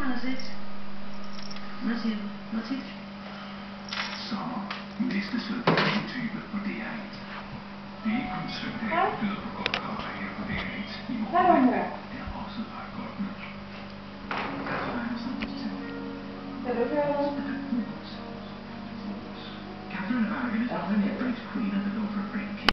man har set. Hvad siger du? Hvad tit? Sommer. Næste søndag er type på DR1. Det er ikke kun søndag, der byder på godt kaffe her på DR1. I morgen er også ret godt med. Kan du høre noget? Catherine of Aragon is often the French queen of the